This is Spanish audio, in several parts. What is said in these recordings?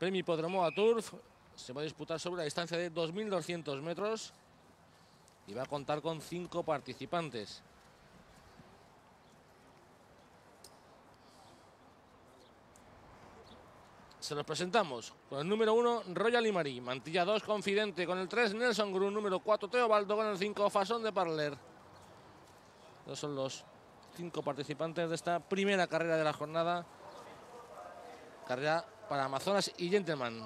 Premio Hipódromo a Turf. Se va a disputar sobre la distancia de 2.200 metros y va a contar con 5 participantes. Se los presentamos con el número 1, Royal Imari, mantilla 2, Confidente, con el 3, Nelson Grun, número 4, Teobaldo, con el 5, Façon de Parler. Estos son los 5 participantes de esta primera carrera de la jornada. Carrera para Amazonas y Gentleman.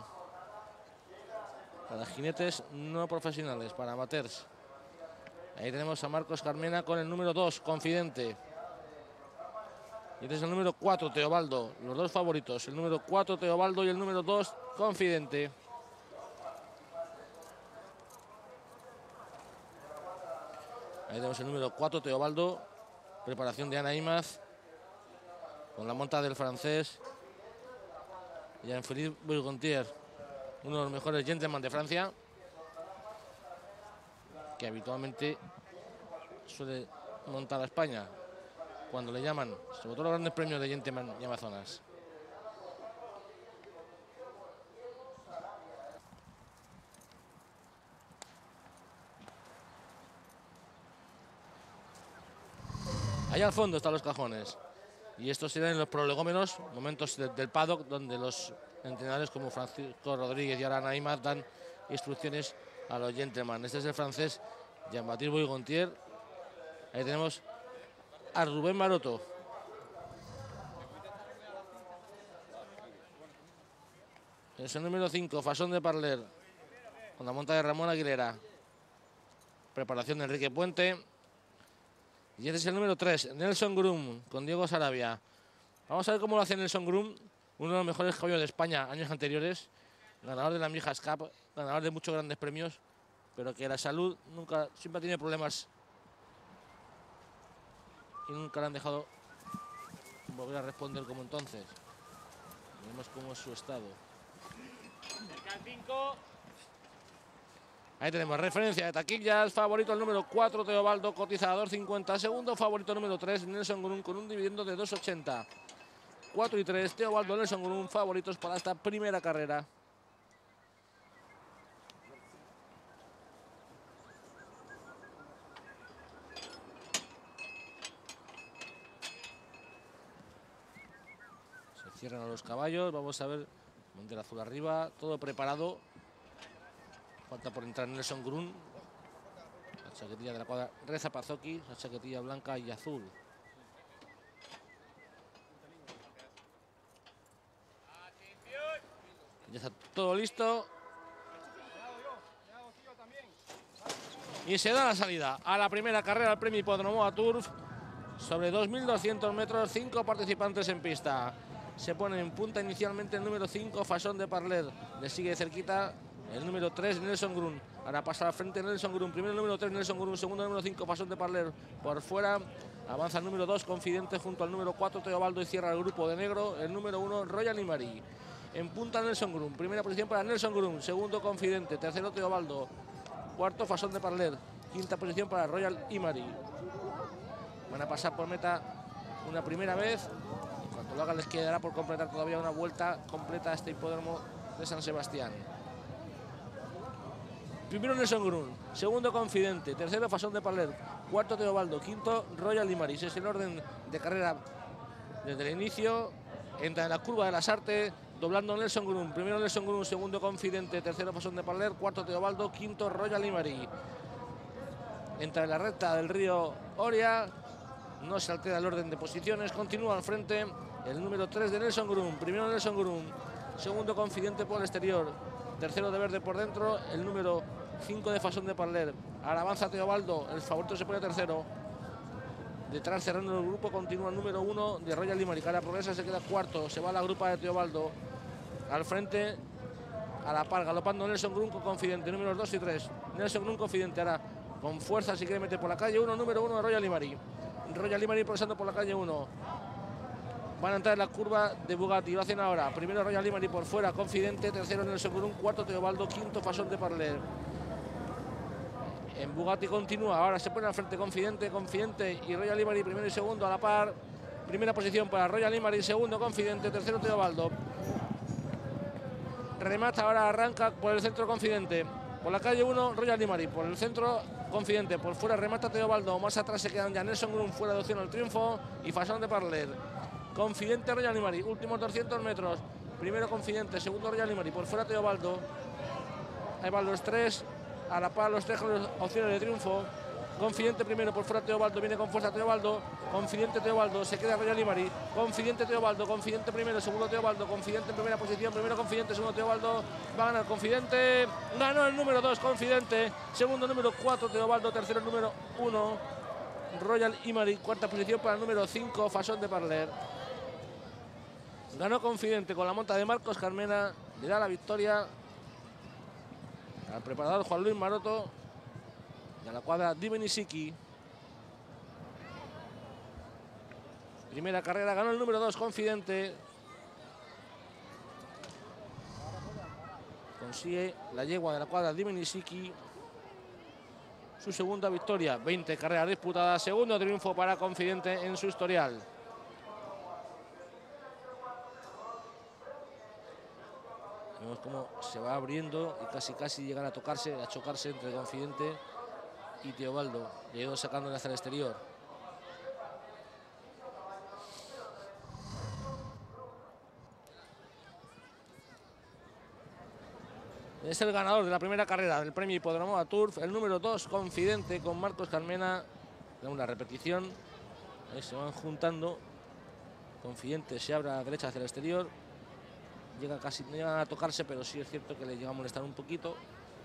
Para jinetes no profesionales, para amateurs. Ahí tenemos a Marcos Carmena con el número 2, Confidente. Y este es el número 4, Teobaldo. Los dos favoritos, el número 4, Teobaldo, y el número 2, Confidente. Ahí tenemos el número 4, Teobaldo. Preparación de Ana Imaz. Con la monta del francés Jean-Philippe Bourgontier, uno de los mejores gentleman de Francia, que habitualmente suele montar a España cuando le llaman, sobre todo los grandes premios de Gentleman y Amazonas. Allá al fondo están los cajones. Y estos serán los prolegómenos, momentos del paddock, donde los entrenadores como Francisco Rodríguez y Ana Imaz dan instrucciones a los gentleman. Este es el francés Jean-Baptiste Bourgontier. Ahí tenemos a Rubén Maroto. Es el número 5, Façon de Parler, con la monta de Ramón Aguilera. Preparación de Enrique Puente. Y este es el número 3, Nelson Grun, con Diego Sarabia. Vamos a ver cómo lo hace Nelson Grun, uno de los mejores caballos de España años anteriores. Ganador de la Mijas Cup, ganador de muchos grandes premios, pero que la salud siempre ha tenido problemas. Y nunca le han dejado volver a responder como entonces. Veremos cómo es su estado. Ahí tenemos referencia de taquillas. Favorito el número 4, Teobaldo, cotizador 50. Segundo favorito número 3, Nelson Grun, con un dividendo de 2,80. 4 y 3, Teobaldo, Nelson Grun, favoritos para esta primera carrera. Se cierran a los caballos. Vamos a ver. Bandera azul arriba, todo preparado. Falta por entrar Nelson Grun. La chaquetilla de la cuadra Reza Pazoki, la chaquetilla blanca y azul. Ya está todo listo. Y se da la salida a la primera carrera del Premio Hipódromo a Turf. Sobre 2.200 metros, 5 participantes en pista. Se pone en punta inicialmente el número 5, Façon de Parler. Le sigue cerquita el número 3, Nelson Grun. Ahora pasa al frente Nelson Grun. Primero el número 3, Nelson Grun. Segundo el número 5, Façon de Parler. Por fuera avanza el número 2, Confidente, junto al número 4, Teobaldo, y cierra el grupo de negro el número 1, Royal Imari. En punta Nelson Grun. Primera posición para Nelson Grun. Segundo, Confidente. Tercero, Teobaldo. Cuarto, Façon de Parler. Quinta posición para Royal Imari. Van a pasar por meta una primera vez. Y cuando lo hagan les quedará por completar todavía una vuelta completa a este hipódromo de San Sebastián. Primero Nelson Grun, segundo Confidente, tercero Façon de Parler, cuarto Teobaldo, quinto Royal Imari. Ese es el orden de carrera desde el inicio. Entra en la curva de las Artes, doblando Nelson Grun. Primero Nelson Grun, segundo Confidente, tercero Façon de Parler, cuarto Teobaldo, quinto Royal Imari. Entra en la recta del río Oria. No se altera el orden de posiciones. Continúa al frente el número 3 de Nelson Grun. Primero Nelson Grun, segundo Confidente por el exterior, tercero de verde por dentro el número 5 de Façon de Parler. Ahora avanza Teobaldo, el favorito se pone tercero. Detrás, cerrando el grupo, continúa el número 1 de Royal Imari. Cara progresa, se queda cuarto. Se va a la grupa de Teobaldo. Al frente, a la par, galopando Nelson Grun con Confidente. Números 2 y 3. Nelson Grun, Confidente. Ahora con fuerza, si quiere meter por la calle 1. Número 1 de Royal Imari. Royal Imari progresando por la calle 1. Van a entrar en la curva de Bugatti. Lo hacen ahora. Primero Royal Imari por fuera, Confidente. Tercero Nelson Grun. Cuarto Teobaldo. Quinto Façon de Parler. En Bugatti continúa. Ahora se pone al frente Confidente y Royal Imari. Primero y segundo a la par. Primera posición para Royal Imari. Segundo Confidente. Tercero Teobaldo. remata, ahora arranca por el centro Confidente. Por la calle 1, Royal Limari. Por el centro, Confidente. Por fuera, remata Teobaldo. Más atrás se quedan ya Nelson Grum, fuera de opción al triunfo. Y Fasón de Parler. Confidente, Royal Limari. Últimos 200 metros. Primero Confidente, segundo Royal Limari. Por fuera Teobaldo. Ahí van los tres. A la par los tres con las opciones de triunfo. Confidente primero, por fuera Teobaldo, viene con fuerza Teobaldo. Confidente Teobaldo, se queda Royal Limari. Confidente Teobaldo, Confidente primero, segundo Teobaldo. Confidente en primera posición, primero Confidente, segundo Teobaldo. Va a ganar Confidente. Ganó el número 2 Confidente. Segundo número 4 Teobaldo, tercero el número 1 Royal Limari. Cuarta posición para el número 5 Fasón de Parler. Ganó Confidente con la monta de Marcos Carmena. Le da la victoria al preparador Juan Luis Maroto y a la cuadra Dimenisiki. Primera carrera, ganó el número 2 Confidente. Consigue la yegua de la cuadra Dimenisiki su segunda victoria. 20 carreras disputadas, segundo triunfo para Confidente en su historial. Vemos cómo se va abriendo y casi llegan a tocarse, a chocarse entre Confidente y Teobaldo. Le ha ido sacándole hacia el exterior. Es el ganador de la primera carrera del premio Hipódromo Turf, el número 2 Confidente con Marcos Carmena. Da una repetición. Ahí se van juntando. Confidente se abre a la derecha hacia el exterior. Llega casi, no llegan a tocarse, pero sí es cierto que le llega a molestar un poquito.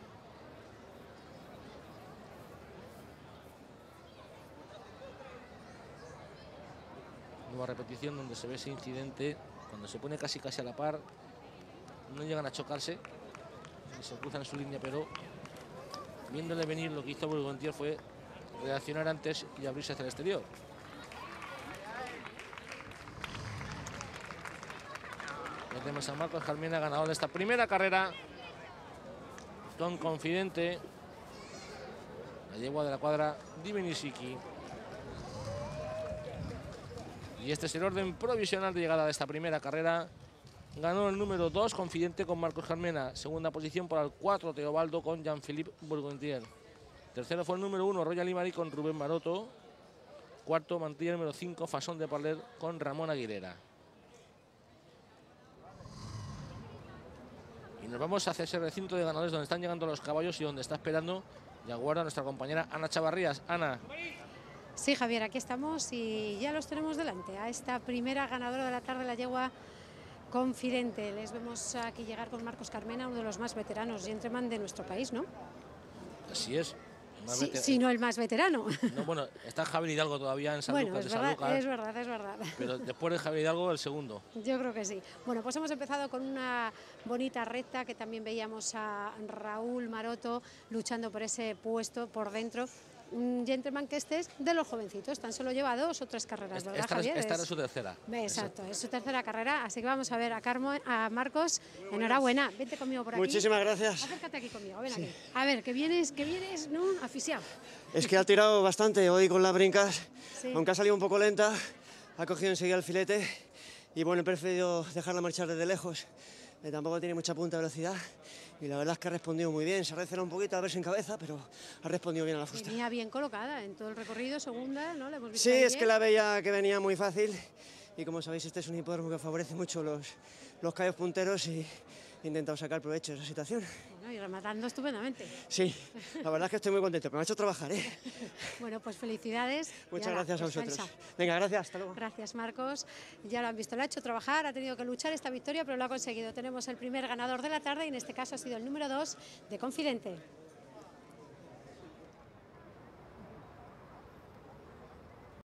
Nueva repetición donde se ve ese incidente. Cuando se pone casi a la par, no llegan a chocarse. Se cruzan en su línea, pero viéndole venir, lo que hizo Burgontier fue reaccionar antes y abrirse hacia el exterior. Ya tenemos a Marcos Carmena, ganador de esta primera carrera con Confidente, la yegua de la cuadra Dimenisiki. Y este es el orden provisional de llegada de esta primera carrera. Ganó el número 2 Confidente con Marcos Carmena. Segunda posición para el 4 Teobaldo con Jean-Philippe Burgontier. Tercero fue el número 1 Royal Limari con Rubén Maroto. Cuarto mantilla el número 5 Fasón de Parler con Ramón Aguilera. Y nos vamos hacia ese recinto de ganadores donde están llegando los caballos y donde está esperando y aguarda nuestra compañera Ana Chavarrías. Ana. Sí, Javier, aquí estamos y ya los tenemos delante. A esta primera ganadora de la tarde, la yegua Confidente. Les vemos aquí llegar con Marcos Carmena, uno de los más veteranos gentleman de nuestro país, ¿no? Así es. Sí, si no el más veterano. No, bueno, está Javier Hidalgo todavía en San Lucas de Sanlúcar. Es verdad. Pero después de Javier Hidalgo, el segundo. Yo creo que sí. Bueno, pues hemos empezado con una bonita recta que también veíamos a Raúl Maroto luchando por ese puesto por dentro. Un gentleman que este es de los jovencitos, tan solo lleva 2 o 3 carreras, ¿verdad, Javier? Esta era su tercera. Exacto, es su tercera carrera, así que vamos a ver a Marcos. Enhorabuena, vente conmigo por aquí. Muchísimas gracias. Acércate aquí conmigo, ven aquí. A ver, que vienes, ¿no? Aficiado. Es que ha tirado bastante hoy con las brincas, Sí. aunque ha salido un poco lenta, ha cogido enseguida el filete y bueno, he preferido dejarla marchar desde lejos. Tampoco tiene mucha punta de velocidad y la verdad es que ha respondido muy bien. Se ha recelado un poquito a verse en cabeza, pero ha respondido bien a la fusta. Venía bien colocada en todo el recorrido, segunda, ¿no? La hemos visto Sí, es bien. que la veía que venía muy fácil y como sabéis este es un hipódromo que favorece mucho los callos punteros y he intentado sacar provecho de esa situación. Bueno, y rematando estupendamente. Sí, la verdad es que estoy muy contento, pero me ha hecho trabajar, ¿eh? Bueno, pues felicidades. Muchas gracias a vosotros. Descansa. Venga, gracias, hasta luego. Gracias, Marcos. Ya lo han visto, lo ha hecho trabajar, ha tenido que luchar esta victoria, pero lo ha conseguido. Tenemos el primer ganador de la tarde y en este caso ha sido el número 2 de Confidente.